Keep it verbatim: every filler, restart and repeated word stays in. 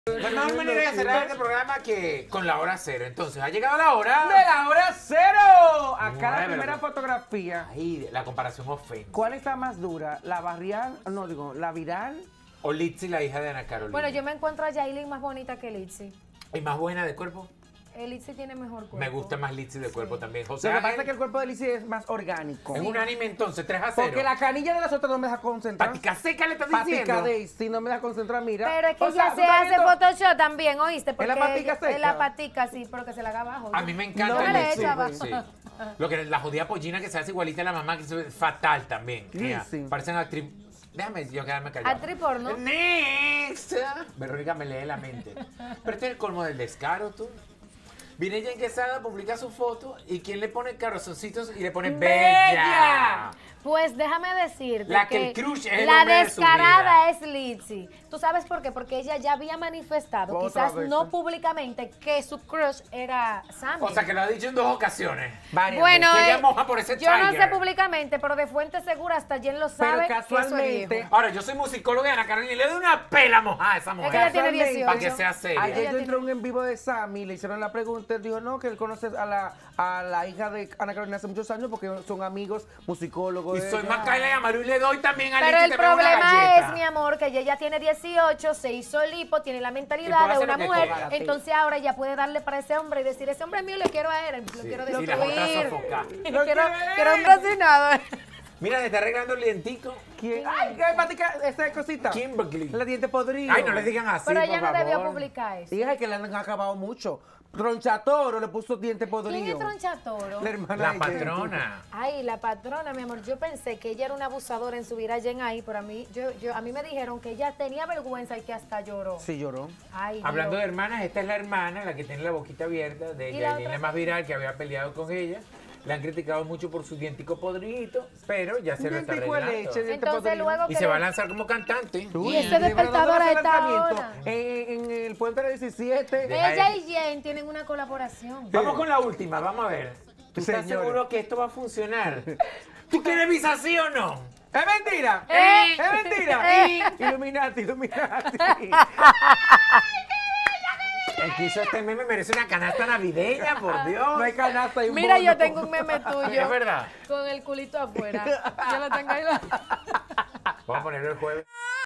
La mejor manera de cerrar este programa que con la hora cero. Entonces, ha llegado la hora de la hora cero. Acá Nueve, la primera ¿verdad? fotografía. Ay, la comparación ofende. ¿Cuál está más dura? ¿La barrial? No, digo, ¿la viral? O Litzy, la hija de Ana Carolina. Bueno, yo me encuentro a Yailin más bonita que Litzy. ¿Y más buena de cuerpo? Eh, Litzy tiene mejor cuerpo. Me gusta más Litzy de cuerpo Sí. también. José Lo que Ángel, pasa es que el cuerpo de Lizzy es más orgánico. en un anime entonces, tres a cero. Porque la canilla de las otras no me deja concentrar. Patica seca le estás Patica diciendo. Daisy no me deja concentrar, mira. Pero es que O ella sea, se ¿tú estás hace viendo? Photoshop también, ¿oíste? Porque la patica seca? En la patica, sí, pero que se la haga abajo. A mí me encanta No el le Litzy, echa abajo. sí. Lo que la jodida pollina que se hace igualita a la mamá, que es fatal también. Mira, Litzy. parecen actriz. Déjame yo quedarme callado. Actriz porno. Next. Verónica me lee la mente. Pero este es el colmo del descaro, tú. Viene ella Quesada, publica su foto y ¿quién le pone carozoncitos y le pone bella? ¡Bella! Pues déjame decirte La que el crush es el la hombre de su descarada vida. es Litzy. ¿Tú sabes por qué? Porque ella ya había manifestado, Otra quizás vez, no ¿eh? públicamente, que su crush era Sammy. O sea, que lo ha dicho en dos ocasiones. Varias Bueno, que ella eh, moja por ese yo no tiger. sé públicamente, pero de fuente segura hasta Jen lo Pero sabe. casualmente- que eso es viejo. Ahora, yo soy musicóloga de Ana Carolina y le doy una pela mojada a esa Es mujer. que ella tiene Casualmente, dieciocho. Para que sea seria. Ayer Ella yo entré tiene- a un en vivo de Sammy, le hicieron la pregunta, él dijo, no, que él conoce a la, a la hija de Ana Carolina hace muchos años porque son amigos, musicólogos. Y de soy ella. Macaila y Amaru y le doy también a Pero Litzy, el te pego una problema galleta. es, mi amor, que ella ya tiene dieciocho, se hizo lipo, tiene la Y mentalidad puede de hacer una lo que mujer, quiera. entonces ahora ya puede darle para ese hombre y decir, ese hombre es mío, le quiero a él, lo Sí, quiero y destruir. las otras sofocar. Lo quiero, que quiero es. un bracinado. Mira, le está arreglando el dientico. ¿Quién? Ay, qué patica, esa cosita. Kimberly. La diente podrido. Ay, no le digan así, Pero por ella no favor. debió publicar eso. Hija, que le han acabado mucho. Tronchatoro le puso diente podrido. ¿Quién es Tronchatoro? La hermana La de patrona. Ay, la patrona, mi amor, yo pensé que ella era una abusadora en subir a Jen ahí, pero a mí, yo, yo, a mí me dijeron que ella tenía vergüenza y que hasta lloró. Sí, lloró. Ay, Hablando de Dios. hermanas, esta es la hermana, la que tiene la boquita abierta, de ¿Y la Yailin, otra? la más viral, que había peleado con ella. La han criticado mucho por su dientico podridito, pero ya se lo está Dientico de arreglando. leche, diente Entonces podrido. luego Y que se va a le- lanzar como cantante. Uy, Y ese ¿de verdad despertador va a hacer a esta lanzamiento? hora. En, en el puente de diecisiete. Deja Ella eso. y Jen tienen una colaboración. Vamos con la última, vamos a ver. ¿Tú estás Señores. seguro que esto va a funcionar? ¿Tú quieres visa sí o no? ¡Es mentira! Eh. ¡Es mentira! Eh. Illuminati, Illuminati. El que hizo este meme merece una canasta navideña, por Dios. No hay canasta y un Mira, bono. yo tengo un meme tuyo. Es verdad. Con el culito afuera. Yo lo tengo ahí. Vamos a ponerlo el jueves.